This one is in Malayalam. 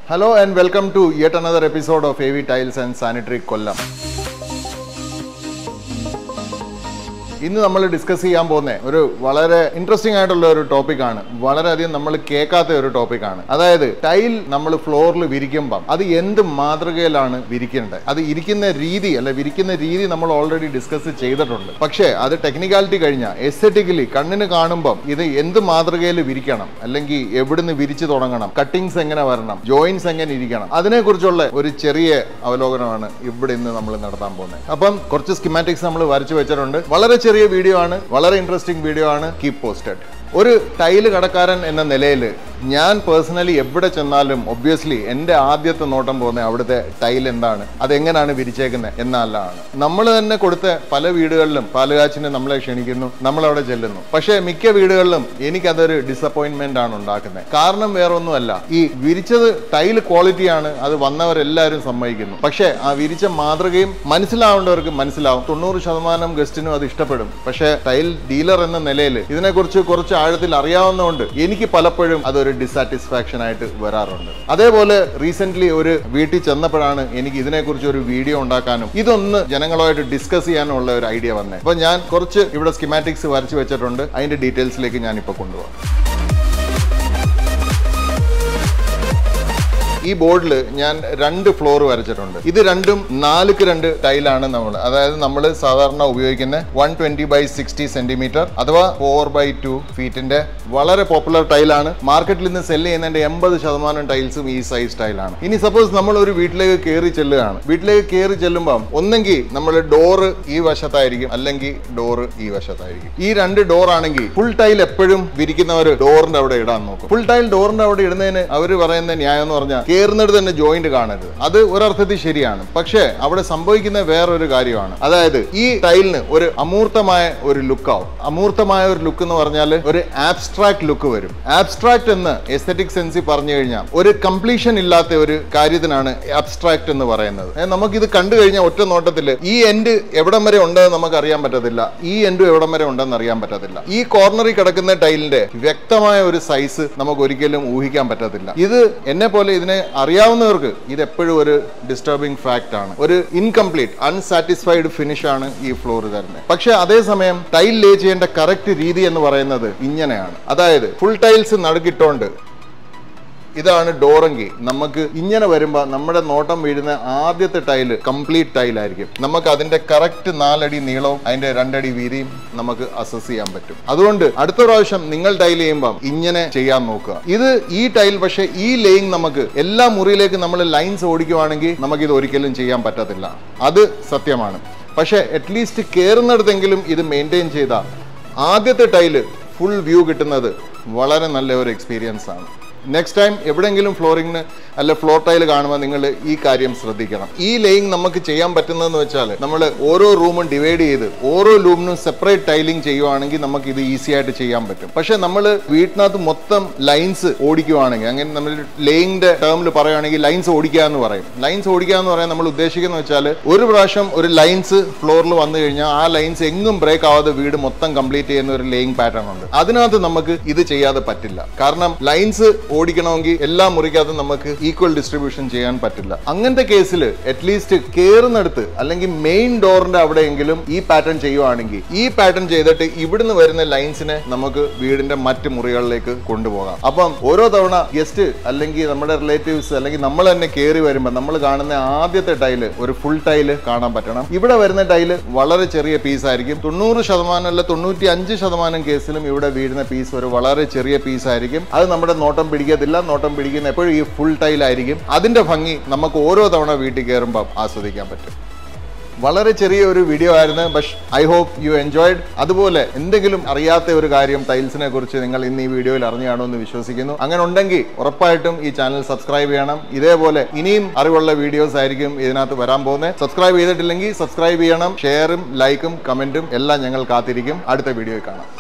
Hello and welcome to yet another episode of AV Tiles and Sanitary Kollam. ഇന്ന് നമ്മൾ ഡിസ്കസ് ചെയ്യാൻ പോകുന്ന ഒരു വളരെ ഇൻട്രസ്റ്റിംഗ് ആയിട്ടുള്ള ഒരു ടോപ്പിക്കാണ്. വളരെയധികം നമ്മൾ കേൾക്കാത്ത ഒരു ടോപ്പിക്കാണ്. അതായത് ടൈൽ നമ്മൾ ഫ്ലോറിൽ വിരിക്കുമ്പം അത് എന്ത് മാതൃകയിലാണ് വിരിക്കേണ്ടത്, അത് ഇരിക്കുന്ന രീതി വിരിക്കുന്ന രീതി നമ്മൾ ഓൾറെഡി ഡിസ്കസ് ചെയ്തിട്ടുണ്ട്. പക്ഷേ അത് ടെക്നിക്കാലിറ്റി കഴിഞ്ഞാൽ എസ്തെറ്റിക്കലി കണ്ണിന് കാണുമ്പം ഇത് എന്ത് മാതൃകയിൽ വിരിക്കണം, അല്ലെങ്കിൽ എവിടുന്ന് വിരിച്ചു തുടങ്ങണം, കട്ടിങ്സ് എങ്ങനെ വരണം, ജോയിൻസ് എങ്ങനെ ഇരിക്കണം, അതിനെക്കുറിച്ചുള്ള ഒരു ചെറിയ അവലോകനമാണ് ഇവിടെ ഇന്ന് നമ്മൾ നടത്താൻ പോകുന്നത്. അപ്പം കുറച്ച് സ്കിമാറ്റിക്സ് നമ്മൾ വരച്ചു വെച്ചിട്ടുണ്ട്. വളരെ ചെറിയ വീഡിയോ ആണ്, വളരെ ഇൻട്രസ്റ്റിംഗ് വീഡിയോ ആണ്. Keep posted. ഒരു ടൈല് കടക്കാരൻ എന്ന നിലയിൽ ഞാൻ പേഴ്സണലി എവിടെ ചെന്നാലും ഒബ്വിയസ്ലി എൻ്റെ ആദ്യത്തെ നോട്ടം പോകുന്നത് അവിടുത്തെ ടൈൽ എന്താണ്, അതെങ്ങനെയാണ് വിരിച്ചേക്കുന്നത് എന്നല്ലാണ്. നമ്മൾ തന്നെ കൊടുത്ത പല വീടുകളിലും പാലുകാച്ചിന് നമ്മളെ ക്ഷണിക്കുന്നു, നമ്മളവിടെ ചെല്ലുന്നു. പക്ഷേ മിക്ക വീടുകളിലും എനിക്കതൊരു ഡിസപ്പോയിൻമെന്റ് ആണ് ഉണ്ടാക്കുന്നത്. കാരണം വേറൊന്നുമല്ല, ഈ വിരിച്ചത് ടൈൽ ക്വാളിറ്റിയാണ്, അത് വന്നവരെല്ലാവരും സമ്മതിക്കുന്നു. പക്ഷേ ആ വിരിച്ച മാതൃകയും മനസ്സിലാവേണ്ടവർക്ക് മനസ്സിലാവും. 90% ഗസ്റ്റിനും അത് ഇഷ്ടപ്പെടും. പക്ഷേ ടൈൽ ഡീലർ എന്ന നിലയിൽ ഇതിനെക്കുറിച്ച് കുറച്ച് ആഴത്തിൽ അറിയാവുന്നതുകൊണ്ട് എനിക്ക് പലപ്പോഴും അതൊരു ഡിസാറ്റിസ്ഫാക്ഷൻ ആയിട്ട് വരാറുണ്ട്. അതേപോലെ റീസെന്റ് ഒരു വീട്ടിൽ ചെന്നപ്പോഴാണ് എനിക്ക് ഇതിനെക്കുറിച്ച് ഒരു വീഡിയോ ഉണ്ടാക്കാനും ഇതൊന്ന് ജനങ്ങളുമായിട്ട് ഡിസ്കസ് ചെയ്യാനും ഉള്ള ഒരു ഐഡിയ വന്നത്. അപ്പൊ ഞാൻ കുറച്ച് ഇവിടെ സ്കിമാറ്റിക്സ് വരച്ചു വെച്ചിട്ടുണ്ട്. അതിന്റെ ഡീറ്റെയിൽസിലേക്ക് ഞാൻ ഇപ്പൊ കൊണ്ടുപോകാം. ഈ ബോർഡിൽ ഞാൻ 2 ഫ്ലോർ വരച്ചിട്ടുണ്ട്. ഇത് രണ്ടും 4x2 ടൈലാണ് നമ്മൾ, അതായത് നമ്മൾ സാധാരണ ഉപയോഗിക്കുന്ന 120x60 സെന്റിമീറ്റർ അഥവാ 4x2 ഫീറ്റിന്റെ വളരെ പോപ്പുലർ ടൈലാണ്. മാർക്കറ്റിൽ നിന്ന് സെല് ചെയ്യുന്നതിന്റെ 80% ടൈൽസും ഈ സൈസ് ടൈലാണ്. ഇനി സപ്പോസ് നമ്മൾ ഒരു വീട്ടിലേക്ക് കയറി ചെല്ലുകയാണ്. വീട്ടിലേക്ക് കയറി ചെല്ലുമ്പോൾ ഒന്നെങ്കിൽ നമ്മൾ ഡോറ് ഈ വശത്തായിരിക്കും, അല്ലെങ്കിൽ ഡോറ് ഈ വശത്തായിരിക്കും. ഈ 2 ഡോർ ആണെങ്കിൽ ഫുൾ ടൈൽ എപ്പോഴും വിരിക്കുന്നവർ ഡോറിന്റെ അവിടെ ഇടാൻ നോക്കും. ഫുൾ ടൈൽ ഡോറിന്റെ അവിടെ ഇടുന്നതിന് അവർ പറയുന്ന ന്യായം എന്ന് പറഞ്ഞാൽ കേറുന്നിടത്ത് തന്നെ ജോയിന്റ് കാണരുത്. അത് ഒരർത്ഥത്തിൽ ശരിയാണ്. പക്ഷേ അവിടെ സംഭവിക്കുന്ന വേറൊരു കാര്യമാണ്. അതായത് ഈ ടൈലിന് ഒരു അമൂർത്തമായ ഒരു ലുക്ക് ആവും. അമൂർത്തമായ ഒരു ലുക്ക് എന്ന് പറഞ്ഞാൽ ഒരു ആബ്സ്ട്രാക്ട് ലുക്ക് വരും. ആബ്സ്ട്രാക്ട് എന്ന് എസ്തെറ്റിക് സെൻസിൽ പറഞ്ഞു കഴിഞ്ഞാൽ ഒരു കംപ്ലീഷൻ ഇല്ലാത്ത ഒരു കാര്യത്തിനാണ് ആബ്സ്ട്രാക്ട് എന്ന് പറയുന്നത്. നമുക്കിത് കണ്ടു കഴിഞ്ഞാൽ ഒറ്റ നോട്ടത്തിൽ ഈ എൻഡ് എവിടം വരെ ഉണ്ടെന്ന് നമുക്ക് അറിയാൻ പറ്റത്തില്ല, ഈ എൻഡും എവിടം വരെ ഉണ്ടെന്ന് അറിയാൻ പറ്റത്തില്ല. ഈ കോർണറിൽ കിടക്കുന്ന ടൈലിന്റെ വ്യക്തമായ ഒരു സൈസ് നമുക്ക് ഒരിക്കലും ഊഹിക്കാൻ പറ്റത്തില്ല. ഇത് എന്നെ പോലെ ഇതിനെ അറിയാവുന്നവർക്ക് ഇത് എപ്പോഴും ഒരു ഡിസ്റ്റർബിംഗ് ഫാക്ട് ആണ്. ഒരു ഇൻകംപ്ലീറ്റ് അൺസാറ്റിസ്ഫൈഡ് ഫിനിഷ് ആണ് ഈ ഫ്ലോർ തരുന്നത്. പക്ഷെ അതേസമയം ടൈൽ ലേ ചെയ്യേണ്ട കറക്റ്റ് രീതി എന്ന് പറയുന്നത് ഇങ്ങനെയാണ്. അതായത് ഫുൾ ടൈൽസ് നടുക്കിട്ടോണ്ട് ഇതാണ് ഡോറെങ്കിൽ നമുക്ക് ഇങ്ങനെ വരുമ്പോൾ നമ്മുടെ നോട്ടം വീഴുന്ന ആദ്യത്തെ ടൈല് കംപ്ലീറ്റ് ടൈലായിരിക്കും. നമുക്ക് അതിന്റെ കറക്റ്റ് 4 അടി നീളവും അതിന്റെ 2 അടി വീതിയും നമുക്ക് അസസ് ചെയ്യാൻ പറ്റും. അതുകൊണ്ട് അടുത്ത പ്രാവശ്യം നിങ്ങൾ ടൈൽ ചെയ്യുമ്പോൾ ഇങ്ങനെ ചെയ്യാൻ നോക്കുക. ഇത് ഈ ടൈൽ പക്ഷേ ഈ ലേയിങ് നമുക്ക് എല്ലാ മുറിയിലേക്ക് നമ്മൾ ലൈൻസ് ഓടിക്കുവാണെങ്കിൽ നമുക്കിത് ഒരിക്കലും ചെയ്യാൻ പറ്റത്തില്ല. അത് സത്യമാണ്. പക്ഷേ അറ്റ്ലീസ്റ്റ് കയറുന്നിടത്തെങ്കിലും ഇത് മെയിൻറ്റെയിൻ ചെയ്താൽ ആദ്യത്തെ ടൈല് ഫുൾ വ്യൂ കിട്ടുന്നത് വളരെ നല്ല ഒരു എക്സ്പീരിയൻസ് ആണ്. നെക്സ്റ്റ് ടൈം എവിടെയെങ്കിലും ഫ്ലോറിങ്ങിന് അല്ല ഫ്ലോർ ടൈൽ കാണുമ്പോൾ നിങ്ങൾ ഈ കാര്യം ശ്രദ്ധിക്കണം. ഈ ലേയിങ് നമുക്ക് ചെയ്യാൻ പറ്റുന്നതെന്ന് വെച്ചാൽ നമ്മൾ ഓരോ റൂമും ഡിവൈഡ് ചെയ്ത് ഓരോ റൂമിനും സെപ്പറേറ്റ് ടൈലിംഗ് ചെയ്യുവാണെങ്കിൽ നമുക്ക് ഇത് ഈസി ആയിട്ട് ചെയ്യാൻ പറ്റും. പക്ഷെ നമ്മൾ വീട്ടിനകത്ത് മൊത്തം ലൈൻസ് ഓടിക്കുവാണെങ്കിൽ, അങ്ങനെ നമ്മൾ ലേയിങ്ങിന്റെ ടേമിൽ പറയുകയാണെങ്കിൽ ലൈൻസ് ഓടിക്കുക എന്ന് പറയും. ലൈൻസ് ഓടിക്കുക എന്ന് പറയാൻ നമ്മൾ ഉദ്ദേശിക്കുന്നത് വെച്ചാൽ ഒരു പ്രാവശ്യം ഒരു ലൈൻസ് ഫ്ലോറിൽ വന്നു കഴിഞ്ഞാൽ ആ ലൈൻസ് എങ്ങും ബ്രേക്ക് ആവാതെ വീട് മൊത്തം കംപ്ലീറ്റ് ചെയ്യുന്ന ഒരു ലേയിങ് പാറ്റേൺ ഉണ്ട്. അതിനകത്ത് നമുക്ക് ഇത് ചെയ്യാതെ പറ്റില്ല. കാരണം ലൈൻസ് ഓടിക്കണമെങ്കിൽ എല്ലാ മുറിക്കകത്തും നമുക്ക് ഈക്വൽ ഡിസ്ട്രിബ്യൂഷൻ ചെയ്യാൻ പറ്റില്ല. അങ്ങനത്തെ കേസിൽ അറ്റ്ലീസ്റ്റ് കയറുന്നിടത്ത് അല്ലെങ്കിൽ മെയിൻ ഡോറിന്റെ അവിടെയെങ്കിലും ഈ പാറ്റേൺ ചെയ്യുവാണെങ്കിൽ ഈ പാറ്റേൺ ചെയ്തിട്ട് ഇവിടുന്ന് വരുന്ന ലൈൻസിനെ നമുക്ക് വീടിന്റെ മറ്റ് മുറികളിലേക്ക് കൊണ്ടുപോകാം. അപ്പം ഓരോ തവണ ഗസ്റ്റ് അല്ലെങ്കിൽ നമ്മുടെ റിലേറ്റീവ്സ് അല്ലെങ്കിൽ നമ്മൾ തന്നെ കയറി വരുമ്പോൾ നമ്മൾ കാണുന്ന ആദ്യത്തെ ടൈല് ഒരു ഫുൾ ടൈല് കാണാൻ പറ്റണം. ഇവിടെ വരുന്ന ടൈല് വളരെ ചെറിയ പീസായിരിക്കും. 90% അല്ല 95% കേസിലും ഇവിടെ വീഴുന്ന പീസ് ഒരു വളരെ ചെറിയ പീസായിരിക്കും. അത് നമ്മുടെ നോട്ടം പിടിക്കത്തില്ല. നോട്ടം പിടിക്കുന്ന എപ്പോഴും ഈ ഫുൾ ടൈലായിരിക്കും. അതിന്റെ ഭംഗി നമുക്ക് ഓരോ തവണ വീട്ടിൽ കയറുമ്പോൾ ആസ്വദിക്കാൻ പറ്റും. വളരെ ചെറിയ ഒരു വീഡിയോ ആയിരുന്നു. But I hope you enjoyed. അതുപോലെ എന്തെങ്കിലും അറിയാത്ത ഒരു കാര്യം ടൈൽസിനെ കുറിച്ച് നിങ്ങൾ ഇന്ന് ഈ വീഡിയോയിൽ അറിഞ്ഞു കാണുമെന്ന് വിശ്വസിക്കുന്നു. അങ്ങനെ ഉണ്ടെങ്കിൽ ഉറപ്പായിട്ടും ഈ ചാനൽ സബ്സ്ക്രൈബ് ചെയ്യണം. ഇതേപോലെ ഇനിയും അറിവുള്ള വീഡിയോസ് ആയിരിക്കും ഇതിനകത്ത് വരാൻ പോകുന്നത്. സബ്സ്ക്രൈബ് ചെയ്തിട്ടില്ലെങ്കിൽ സബ്സ്ക്രൈബ് ചെയ്യണം. ഷെയറും ലൈക്കും കമന്റും എല്ലാം ഞങ്ങൾ കാത്തിരിക്കും. അടുത്ത വീഡിയോയിൽ കാണാം.